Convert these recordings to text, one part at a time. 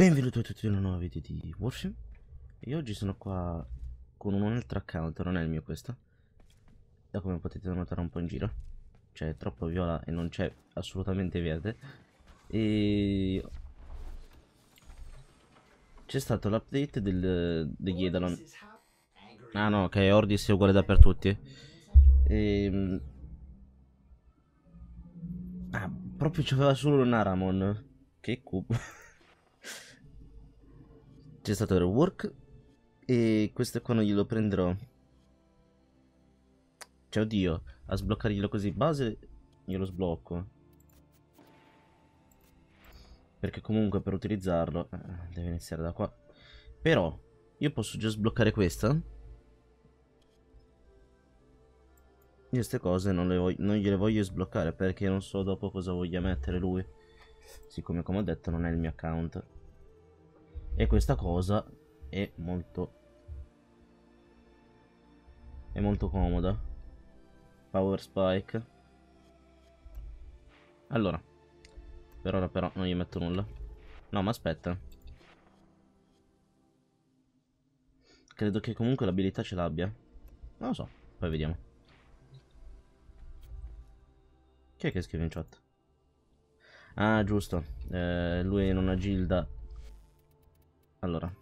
Benvenuti a tutti in un nuovo video di Warframe. E oggi sono qua con un altro account, non è il mio questo. Da come potete notare un po' in giro. C'è troppo viola e non c'è assolutamente verde. E c'è stato l'update degli Eidolon. Ah no, che Ordis è uguale da per tutti. E proprio c'aveva solo un Aramon. Che cubo. C'è stato il rework. E questo qua non glielo prenderò. Cioè, oddio, a sbloccarglielo così base glielo sblocco. Perché comunque per utilizzarlo deve iniziare da qua. Però io posso già sbloccare questa. Io queste cose non gliele voglio sbloccare perché non so dopo cosa voglia mettere lui. Siccome come ho detto non è il mio account. E questa cosa è molto comoda. Power spike. Allora, per ora però non gli metto nulla. No, ma aspetta. Credo che comunque l'abilità ce l'abbia. Non lo so, poi vediamo. Chi è che scrive in chat? Ah, giusto. Lui in una gilda. Allora.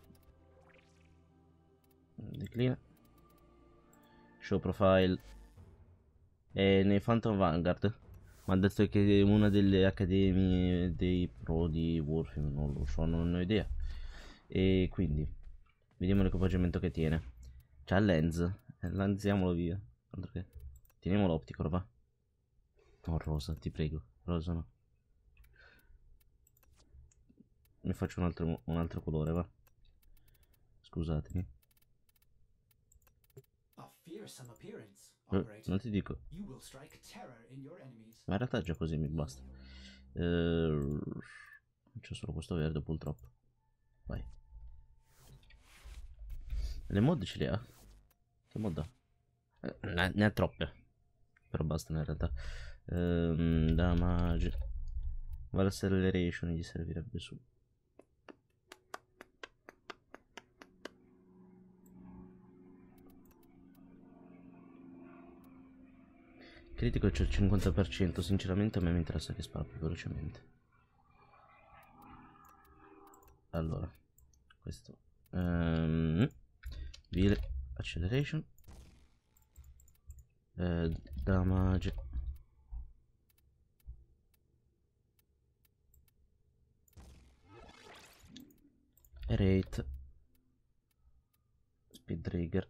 Declina. Show profile. E nei Phantom Vanguard. Mi ha detto che è una delle accademie dei pro di Warframe. Non lo so, non ho idea. E quindi. Vediamo l'equipaggiamento che tiene. C'ha il lens. Lanziamolo via. Altro che. Teniamo l'optico, va. No, rosa, ti prego. Rosa no. Ne faccio un altro colore, va. Scusatemi. Non ti dico. Ma in realtà già così mi basta. C'è solo questo verde purtroppo. Vai. Le mod ce le ha? Che mod ha? Ne ha troppe. Però bastano in realtà. Damage. Val acceleration gli servirebbe su. Critico c'è il 50%, sinceramente a me mi interessa che spara più velocemente. Allora, questo Vile acceleration, damage, rate, speed trigger.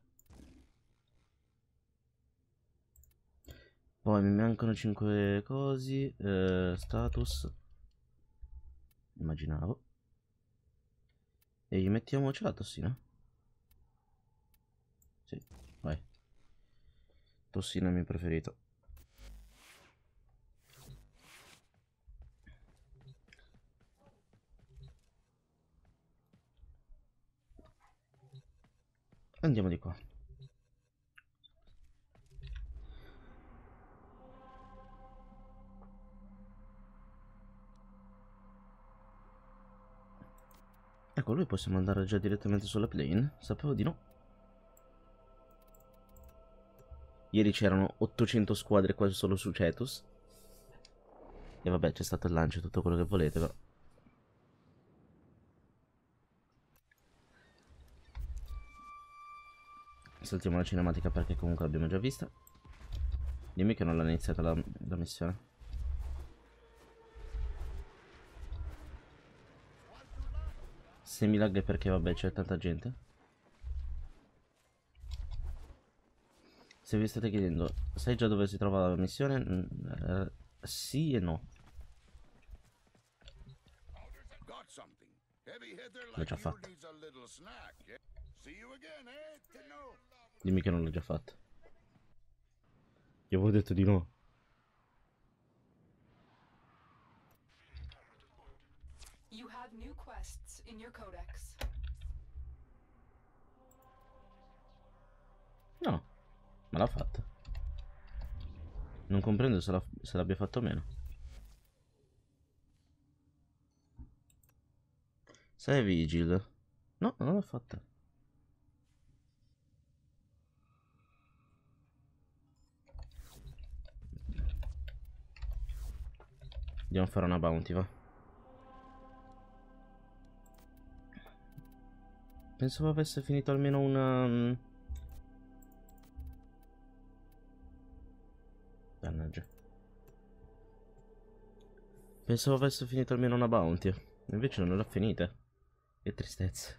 Poi mi mancano 5 cosi. Status. Immaginavo. E gli mettiamoci la tossina. Sì, vai. Tossina è il mio preferito. Andiamo di qua. Ecco, lui possiamo andare già direttamente sulla plane. Sapevo di no. Ieri c'erano 800 squadre quasi solo su Cetus. E vabbè, c'è stato il lancio, tutto quello che volete, però. Saltiamo la cinematica perché comunque l'abbiamo già vista. Dimmi che non l'ha iniziata la missione. Se mi lag è perché vabbè c'è tanta gente. Se vi state chiedendo, sai già dove si trova la missione? Sì e no. L'ho già fatta. Dimmi che non l'ho già fatta. Io avevo detto di no. No, ma l'ha fatta. Non comprendo se l'abbia fatto o meno. Sei vigil. No, non l'ho fatta. Andiamo a fare una bounty, va. Pensavo avesse finito almeno una... Dannaggia. Pensavo avesse finito almeno una bounty. Invece non l'ha finita. Che tristezza.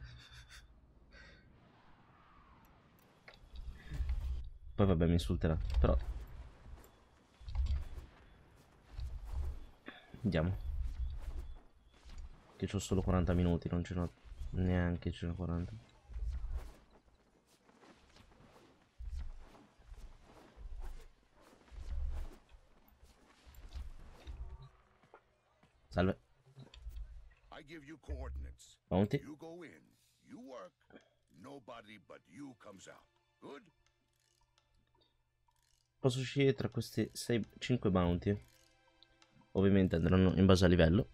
Poi vabbè mi insulterà. Però andiamo. Che c'ho solo 40 minuti. Non ce n'ho neanche, ce n'ho 40. Salve. I give you coordinates. Bounty. You go in, you work, nobody but you comes out. Good? Posso scegliere tra questi 5 bounty. Ovviamente andranno in base a livello.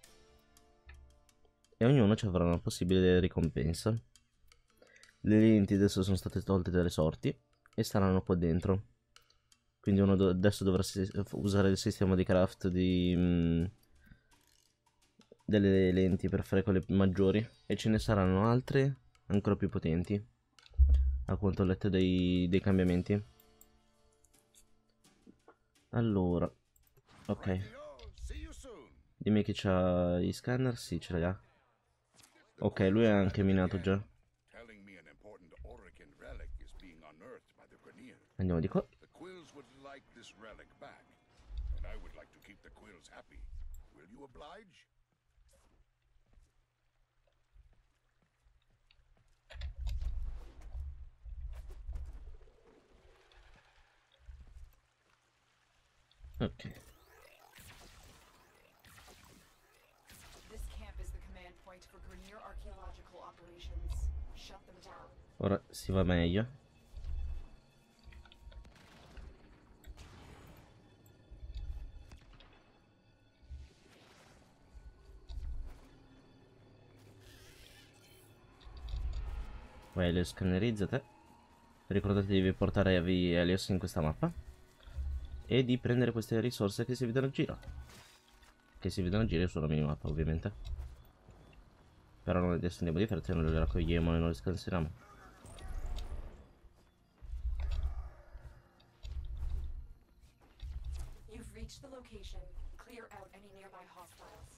E ognuno ci avrà una possibile ricompensa. Le lenti adesso sono state tolte dalle sorti e saranno qua dentro. Quindi uno adesso dovrà usare il sistema di craft di... delle lenti per fare quelle maggiori. E ce ne saranno altre ancora più potenti, a quanto ho letto dei cambiamenti. Allora, ok. Dimmi che c'ha i scanner. Sì, ce li ha. Ok, lui è anche minato già. Andiamo di qua. Ok. Ora si va meglio. Vai, le scannerizzate. Ricordatevi di portare Helios in questa mappa. E di prendere queste risorse che si vedono a giro. Che si vedono a giro sulla minimappa, ovviamente. Però noi adesso andiamo di fretta e non le raccogliamo e non le scanseriamo. The location. Clear out any nearby hostiles.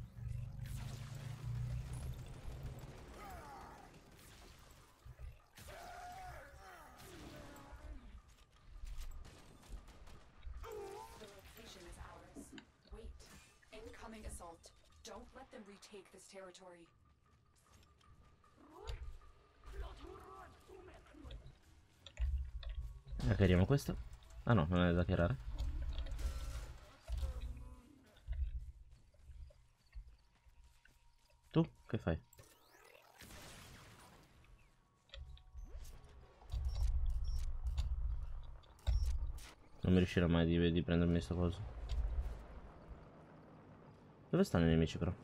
The location is ours. Wait. Incoming assault. Don't let them retake this territory. Hackeriamo questo. Ah no, non è da hackerare. Tu che fai? Non mi riuscirà mai di prendermi questa cosa. Dove stanno i nemici però?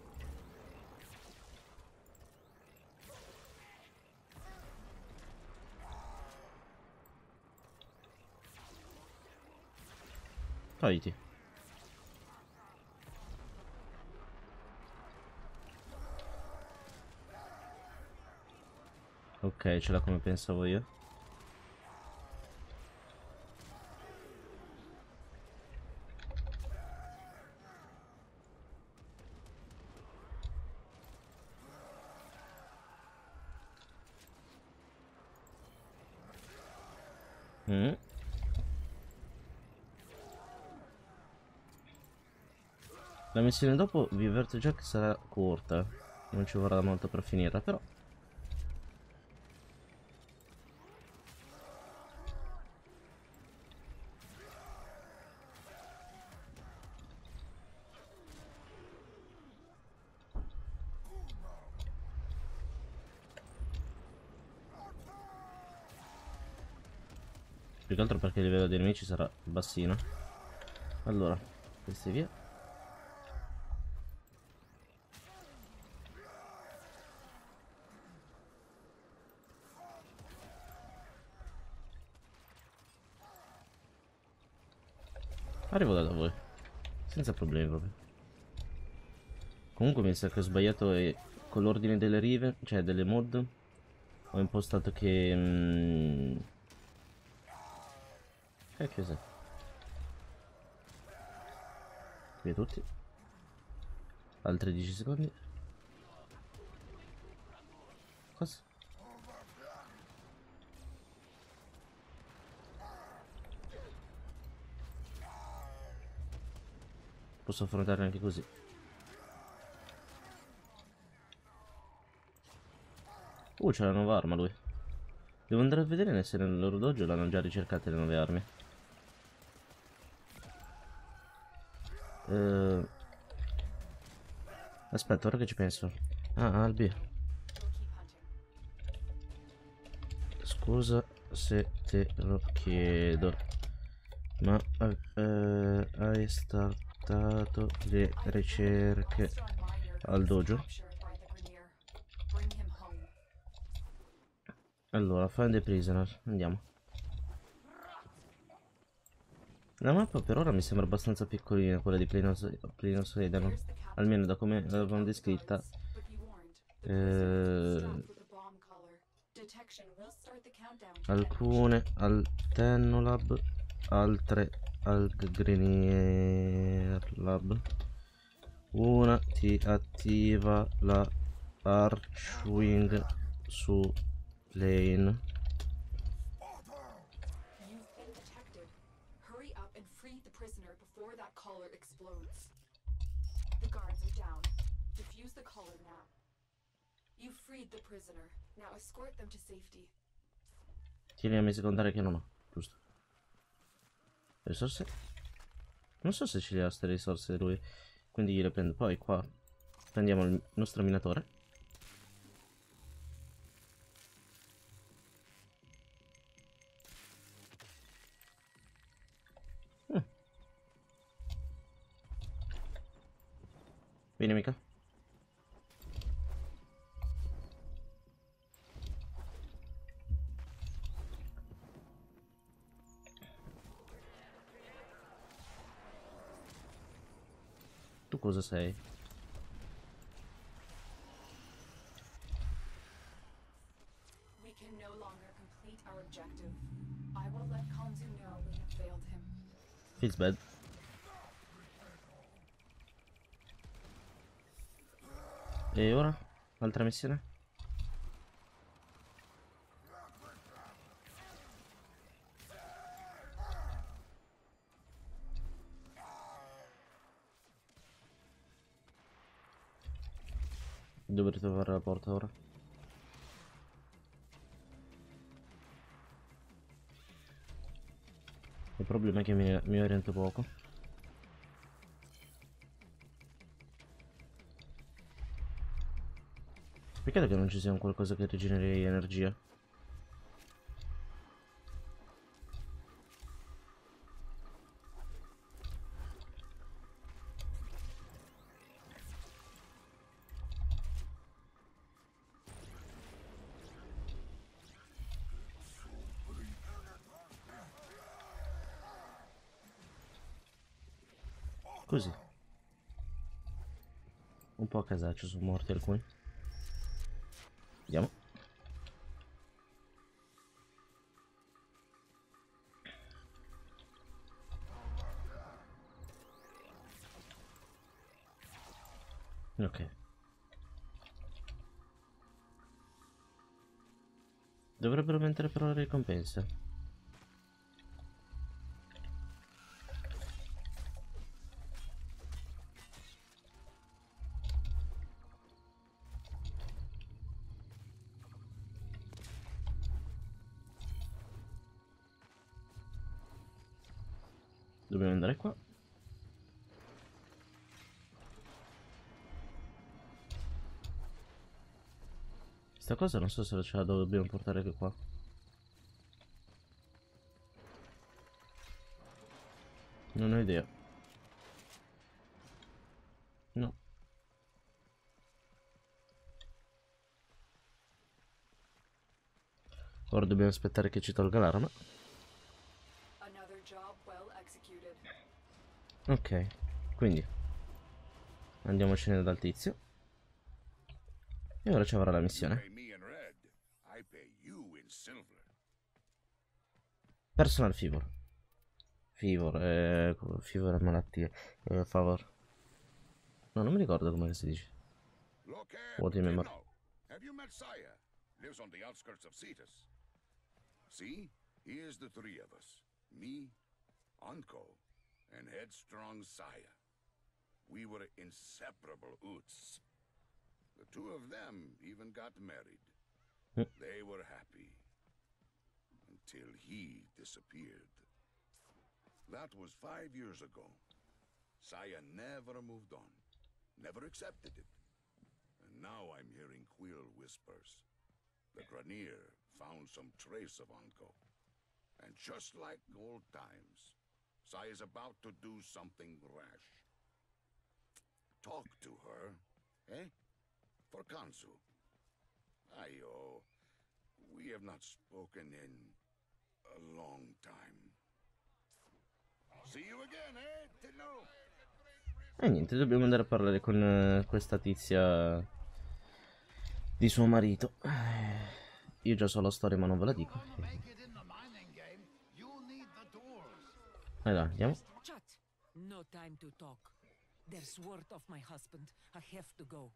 Togliti. Ok, ce l'ha come pensavo io. La missione dopo vi avverto già che sarà corta. Non ci vorrà molto per finire, però. Più che altro perché il livello dei nemici sarà bassino. Allora, questi via. Arrivo da voi. Senza problemi proprio. Comunque mi sa che ho sbagliato e con l'ordine delle rive, cioè delle mod, ho impostato che... che cos'è? Qui tutti. Altri 10 secondi. Cosa? Posso affrontare anche così. C'è la nuova arma lui. Devo andare a vedere se nel loro dojo l'hanno già ricercate le nuove armi. Aspetta, ora che ci penso. Ah, Albi. We'll keep hunting. Scusa se te lo chiedo. Ma hai startato le ricerche al dojo? Allora, find the prisoner. Andiamo. La mappa per ora mi sembra abbastanza piccolina, quella di Plinos Edano. Almeno da come l'avevano descritta. Alcune al Tennolab, altre al Grenier Lab. Una ti attiva la Archwing su Lane. You've been detected. Hurry up and free the prisoner before that collar explodes. The guards are down. Defuse the collar now. You freed the prisoner. Now escort them to safety. Tieni a me secondaria che non ho, giusto. Risorse? Non so se ce le ha queste risorse lui. Quindi gliele prendo. Poi qua prendiamo il nostro minatore. Vieni mica. Tu cosa sei? We can no longer complete our objective. I will let Kanzu know we have failed him. Feels bad. E ora? Altra missione? Devo ritrovare la porta ora. Il problema è che mi oriento poco. Peccato che non ci sia un qualcosa che rigeneri energia. Così. Un po' a casaccio sono morti alcuni. Vediamo. Ok. Dovrebbero mettere però le ricompense. Dobbiamo andare qua. Questa cosa non so se ce la dobbiamo portare anche qua. Non ho idea. No. Ora dobbiamo aspettare che ci tolga l'arma. Another job well executed. Ok, quindi andiamocene dal tizio. E ora ci avrà la You missione. pay me in red. I pay you in silver. Personal Fever. Fever è malattia. Favor. No, non mi ricordo come si dice. Look at What do you remember? Tenno. Have you met Saya? Lives on the outskirts of Cetus. See? Here's the three of us. Me, Anko, and headstrong Saya. We were inseparable Oots. The two of them even got married. They were happy. Until he disappeared. That was 5 years ago. Saya never moved on. Never accepted it. And now I'm hearing Quill whispers. The Granier found some trace of Anko. And just like old times, Saya's about to do something rash. Talk to her, eh? For Kansu. Ayo, we have not spoken in a long time. See you again, eh, Tenno? E niente, dobbiamo andare a parlare con questa tizia di suo marito. Io già so la storia ma non ve la dico. Allora, andiamo. Chat. No time to talk. There's word of my husband. I have to go.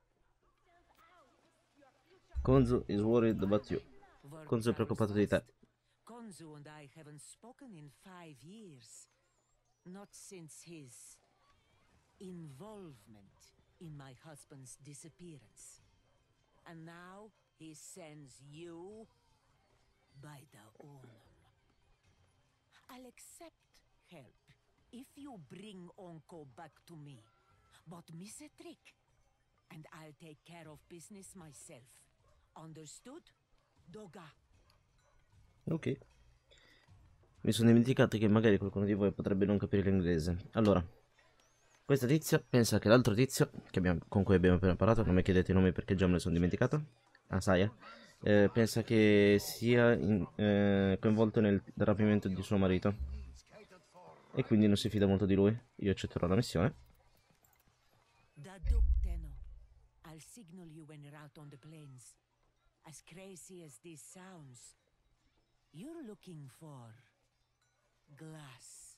Konzu is worried about you. Word Konzu è preoccupato di te. Konzu and I haven't spoken in 5 years. Not since his involvement in my husband's disappearance. And now he sends you by the Onum. I'll accept help if you bring Onko back to me. But miss a trick, and I'll take care of business myself. Understood? Doga. Ok. Mi sono dimenticato che magari qualcuno di voi potrebbe non capire l'inglese. Allora, questa tizia pensa che l'altro tizio con cui abbiamo appena parlato, non mi chiedete i nomi perché già me ne sono dimenticato. Saya. Pensa che sia coinvolto nel rapimento di suo marito. E quindi non si fida molto di lui. Io accetterò la missione. Da Duke Tenno. I'll signal you when you're out on the plains. As crazy as this sounds, you're looking for glass.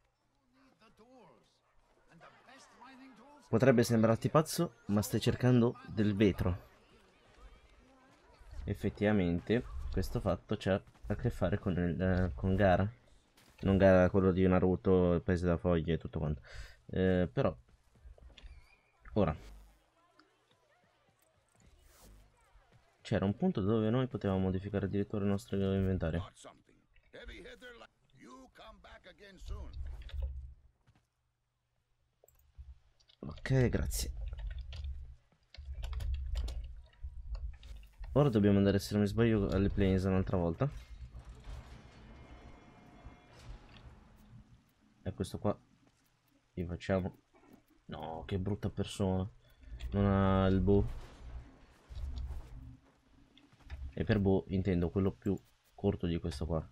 Potrebbe sembrarti pazzo, ma stai cercando del vetro. Effettivamente, questo fatto c'ha a che fare con Gara. Non Gara quello di Naruto, il paese da foglie e tutto quanto. Però, ora. C'era un punto dove noi potevamo modificare addirittura il nostro inventario. Got something. Heavy hitter like you come back again soon. Ok, grazie. Ora dobbiamo andare, se non mi sbaglio, alle plains un'altra volta. E questo qua gli facciamo. No, che brutta persona. Non ha il bow. E per bow intendo quello più corto di questo qua.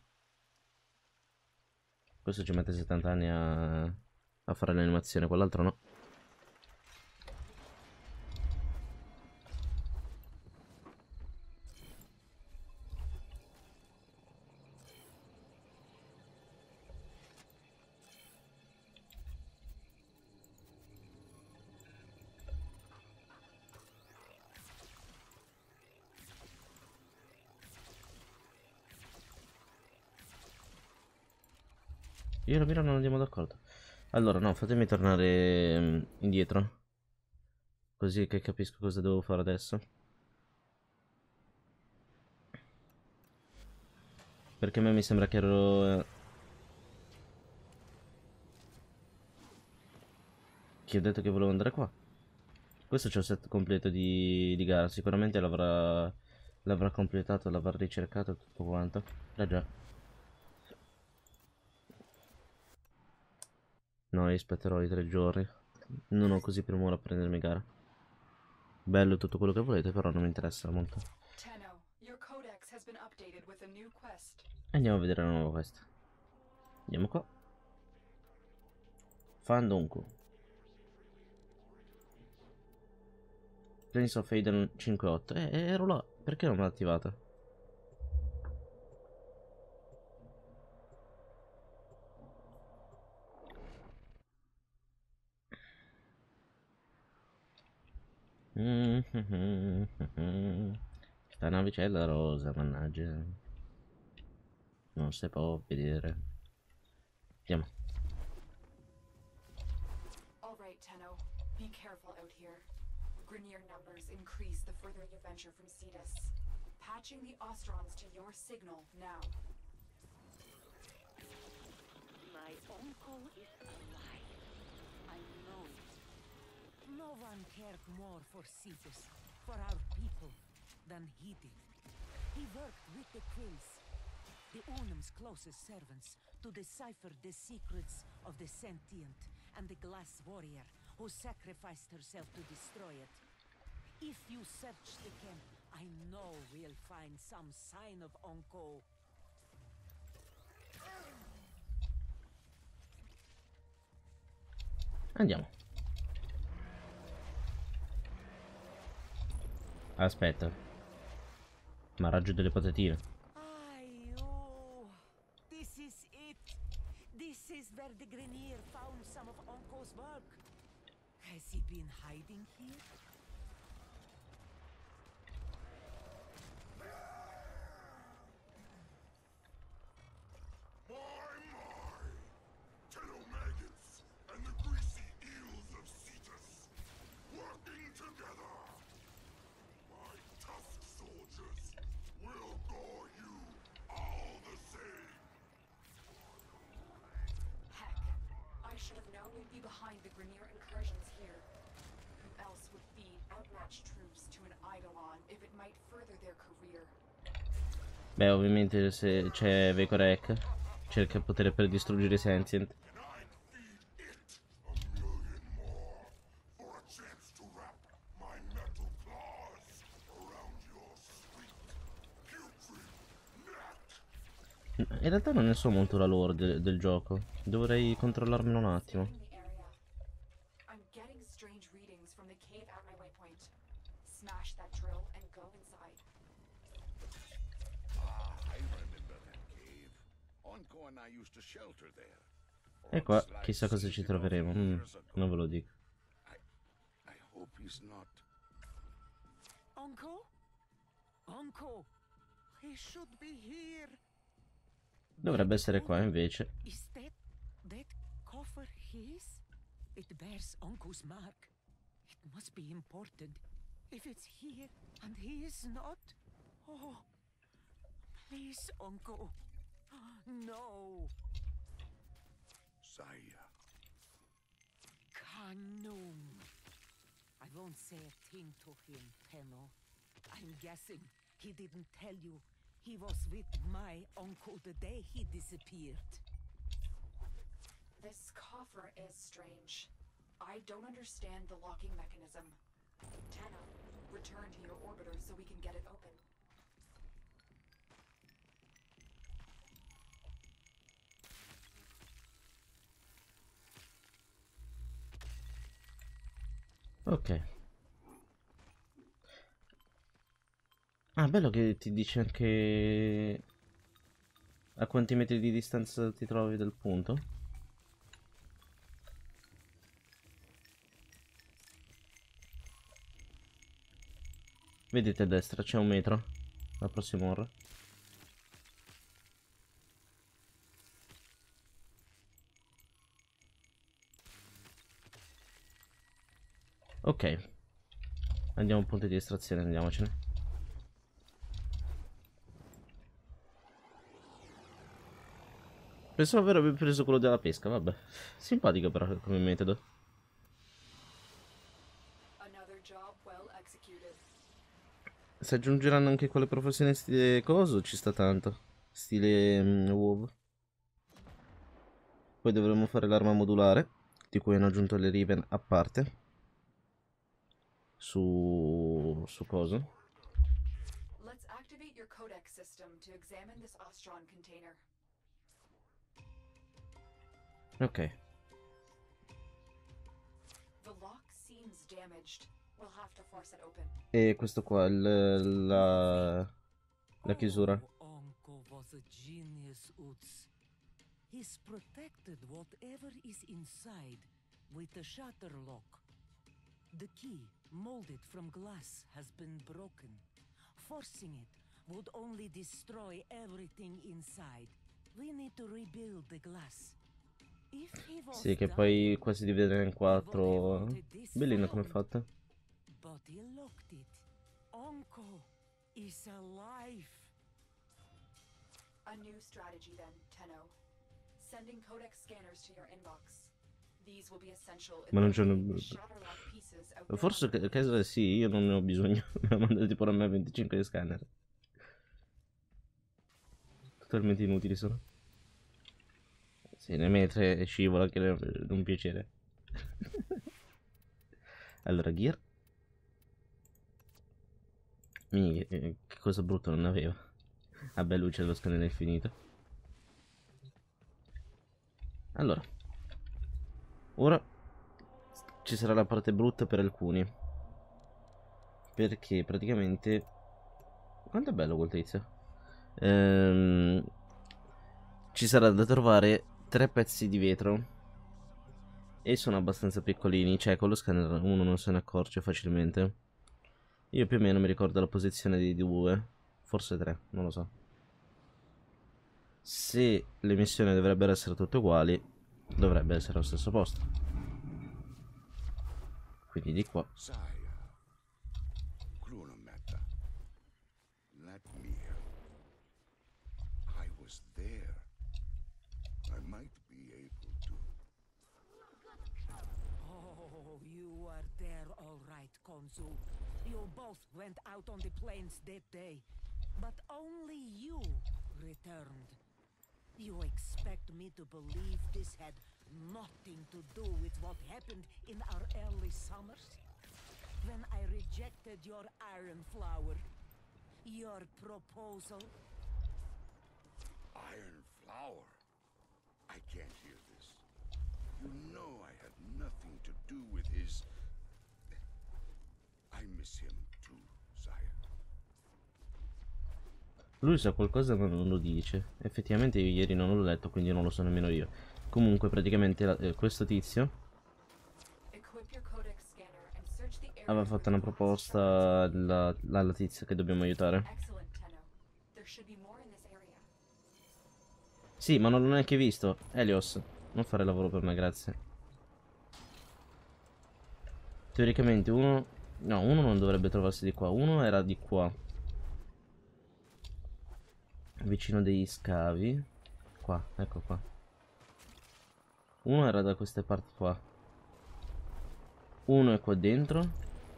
Questo ci mette 70 anni a fare l'animazione, quell'altro no. Io e la Mira non andiamo d'accordo. Allora, no, fatemi tornare indietro. Così che capisco cosa devo fare adesso. Perché a me mi sembra che ero... Chi ha detto che volevo andare qua? Questo c'è il set completo di gara. Sicuramente l'avrà completato, l'avrà ricercato tutto quanto. Già. No, io aspetterò i 3 giorni. Non ho così premura a prendermi gara. Bello tutto quello che volete, però non mi interessa molto. Tenno, your codex has been updated with a new quest. Andiamo a vedere la nuova quest. Andiamo qua. Fandunku. Prince of Aiden 5.8. Ero là. Perché non l'ho attivata? Sta navicella rosa, mannaggia. Non si può vedere. Andiamo. All right, Tenno. Be careful out here. Grineer numbers increase the further you venture from Cetus. Patching the Ostrons to your signal now. My uncle is alive. I know it. No one cared more for Cetus, for our people, than he did. He worked with the Quills, the Unum's closest servants, to decipher the secrets of the Sentient and the Glass Warrior, who sacrificed herself to destroy it. If you search the camp, I know we'll find some sign of Onko. Andiamo. Aspetta. Ma raggio delle patatine. Oh, this is it. This is where the Grineer found some of Onko's work. Has he been hiding here? Tenno maggots and the greasy eels of Cetus working together. My tusk soldiers will gore you all the same. Heck, I should have known we'd be behind the Grineer incursions here. Who else would feed outmatched troops to an Eidolon if it might further their career? Beh, ovviamente se c'è Vekorek, cerca il potere per distruggere i Sentient. And I'd feed it a million more for a chance to wrap my metal claws around your sweet, putrid neck. In realtà non ne so molto la lore del gioco. Dovrei controllarmelo un attimo. In the area. I'm getting strange readings from the cave at my waypoint. Smash that drill and go inside. I remember that cave. Onko and I used to shelter there. E qua chissà cosa ci troveremo. Non ve lo dico. I hope he's not. Onko? Onko! He should be here. Dovrebbe essere qua invece. Is that coffer his? It bears Onko's mark. It must be important. If it's here and he is not, oh, please, Onko, no. Saya. Kanum. I won't say a thing to him, Tenno. I'm guessing he didn't tell you he was with my uncle the day he disappeared. This coffer is strange. I don't understand the locking mechanism. Tenno, return to your orbiter so we can get it open. Ok. Ah, bello che ti dice anche a quanti metri di distanza ti trovi dal punto. Vedete a destra c'è un metro la prossima ora. Ok. Andiamo a un punto di estrazione, andiamocene. Pensavo aver preso quello della pesca, vabbè. Simpatico però come metodo. Another job well executed. Se aggiungeranno anche quelle professioni stile coso, ci sta tanto. Stile WoW. Poi dovremo fare l'arma modulare, di cui hanno aggiunto le Riven a parte. Su coso. Let's activate your codex system to examine this Ostron container. Ok. seems damaged. We'll have to force it open. E questo qua, la chiusura. Onko was a genius, Uts. He's protected whatever is inside with a shutter lock. The key, molded from glass, has been broken. Forcing it would only destroy everything inside. We need to rebuild the glass. If he was Sì, che dying, poi qua si divide in he would have 4. wanted this Bellino come è found. fatta. But he locked it. Onko is alive. A new strategy then, Tenno. Sending codex scanners to your inbox. These will be essential in Ma non c'è locating the Shatterlock pieces out there Forse on the che sì, io non ne ho bisogno. Me la mandate pure a me 25 di scanner. Totalmente inutili sono. Sì, ne mentre e scivola che è un piacere. Allora, gear. Che cosa brutta non aveva. Vabbè, luce dello scanner è finito. Allora, ora ci sarà la parte brutta per alcuni. Perché praticamente... Quanto è bello quel tizio. Ci sarà da trovare 3 pezzi di vetro. E sono abbastanza piccolini. Cioè con lo scanner uno non se ne accorge facilmente. Io più o meno mi ricordo la posizione di 2. Forse 3, non lo so. Se le missioni dovrebbero essere tutte uguali, dovrebbe essere allo stesso posto. Quindi di qua. Saya, Krunameta, Latmir. I was there. I might be able to. Oh, you are there, all right, Konzu. You both went out on the plains that day, but only you returned. You expect me to believe this had nothing to do with what happened in our early summers? When I rejected your iron flower, your proposal? Iron flower? I can't hear this. You know I had nothing to do with his. I miss him too, Saya. Lui sa qualcosa ma non lo dice. Effettivamente io ieri non l'ho letto, quindi non lo so nemmeno io. Comunque praticamente questo tizio Equip your codex scanner and search the area aveva fatto una proposta alla tizia che dobbiamo aiutare. Excellent, Tenno. There should be more in this area. Sì, ma non l'ho neanche visto. Helios, non fare lavoro per me, grazie. Teoricamente uno... No, uno non dovrebbe trovarsi di qua. Uno era di qua. Vicino degli scavi. Qua, ecco qua. Uno era da queste parti qua. Uno è qua dentro.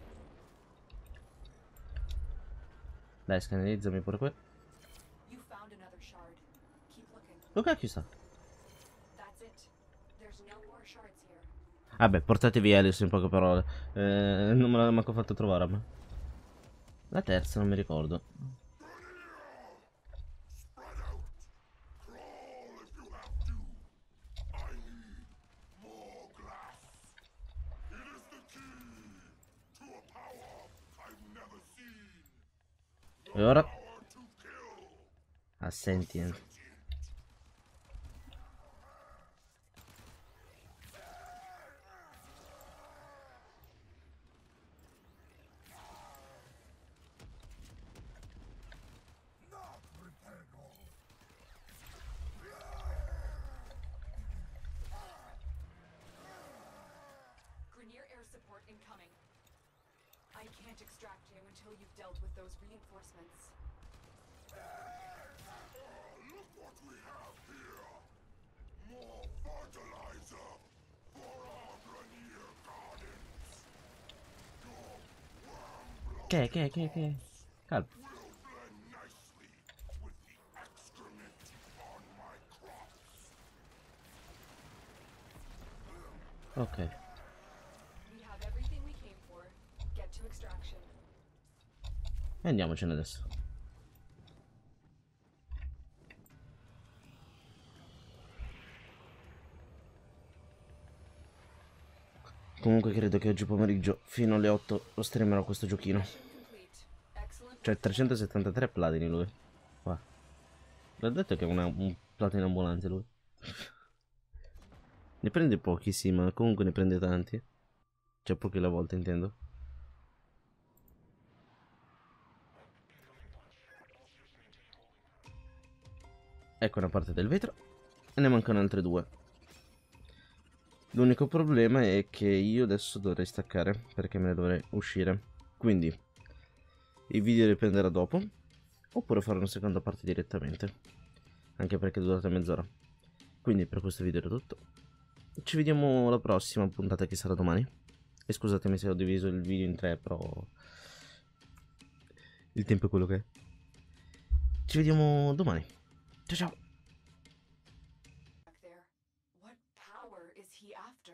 Dai, scannerizzami pure qua. You found another shard. Keep looking. Dove cacchio sta? That's it. There's no more shards here. Vabbè, portatevi Helios in poche parole. Non me l'ha manco fatto trovare a me. La terza non mi ricordo. E ora? A sentient. Grineer air support incoming. I can't extract you until you've dealt with those reinforcements. Look what we have here! More fertilizer for our Grenier gardens! Your worm Che? Calma. will blend nicely with the excrement on my crops. Ok. We have everything we came for. Get to extraction. E andiamocene adesso. Comunque credo che oggi pomeriggio fino alle 8 lo streamerò questo giochino. Mission complete. Excellent Cioè work. 373 platini lui. Qua. L'ho detto che è un platino ambulante lui. Ne prende pochi sì, ma comunque ne prende tanti. Cioè pochi alla volta intendo. Ecco una parte del vetro. E ne mancano altre due. L'unico problema è che io adesso dovrei staccare perché me ne dovrei uscire. Quindi il video riprenderà dopo. Oppure fare una seconda parte direttamente. Anche perché è durata mezz'ora. Quindi per questo video era tutto. Ci vediamo alla prossima puntata che sarà domani. E scusatemi se ho diviso il video in tre, però il tempo è quello che è. Ci vediamo domani. Ciao ciao. Back there. What power is he after?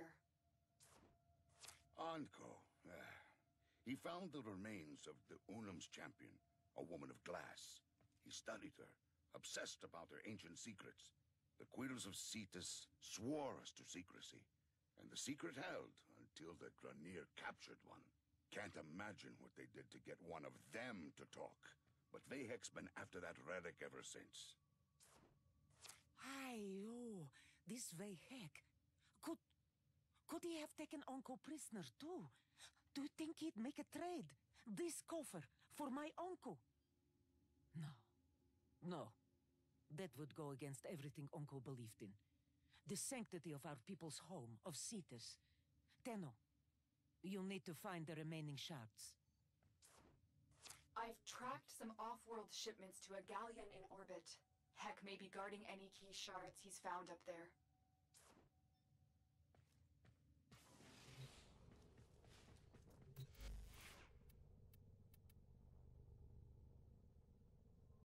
Anko. He found the remains of the Unum's champion, a woman of glass. He studied her, obsessed about her ancient secrets. The Quills of Cetus swore us to secrecy, and the secret held until the Granir captured one. Can't imagine what they did to get one of them to talk. But Vahek's been after that relic ever since. Ayo, this Vahek. Could he have taken Uncle prisoner too? Do you think he'd make a trade? This coffer for my uncle? No. No. That would go against everything Uncle believed in. The sanctity of our people's home, of Cetus. Tenno, you'll need to find the remaining shards. I've tracked some off-world shipments to a galleon in orbit. Heck may be guarding any key shards he's found up there.